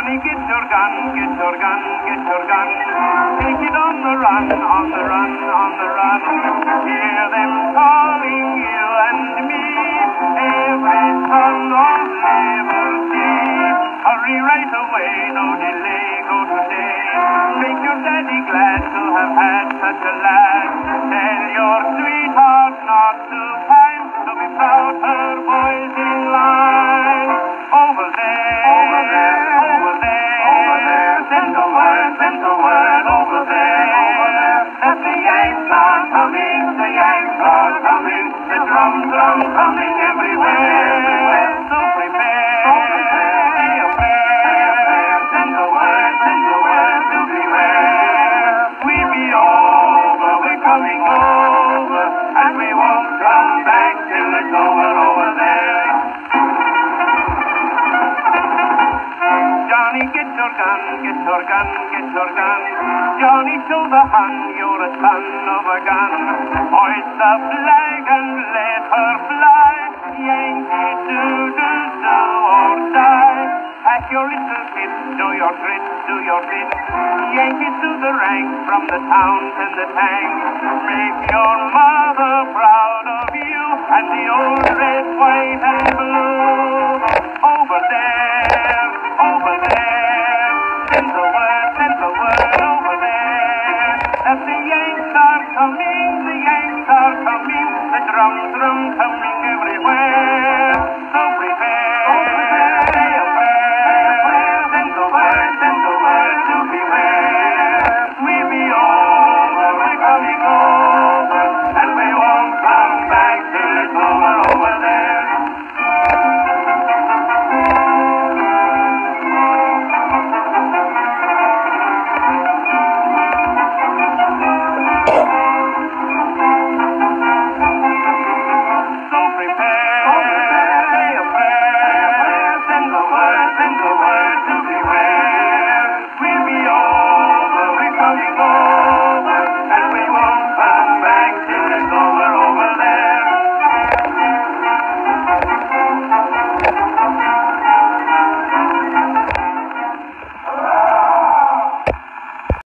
Johnny, get your gun, get your gun, get your gun. Take it on the run, on the run, on the run. Hear them calling you and me, every son of liberty. Hurry right away, no delay, go today. Make your daddy glad to have had such a lad. Tell your sweetheart not to pine, to be proud her boys in line. Over there, over there, over there, over there. Send the word over there. That the Yanks are coming, the Yanks are coming. The drum coming everywhere. So prepare, be aware. Send the word to beware. We'll be over, we're coming over, and we won't come back till it's over there. Johnny, get your gun, get your gun, get your gun. Johnny, show the Hun you're a son of a gun. Hoist the flag and let her fly. Yankee do or die. Pack your little kit, do your grit, do your bit. Yankees to the ranks, from the towns and the tanks. Make your mother proud of you, and the old red, white, and blue.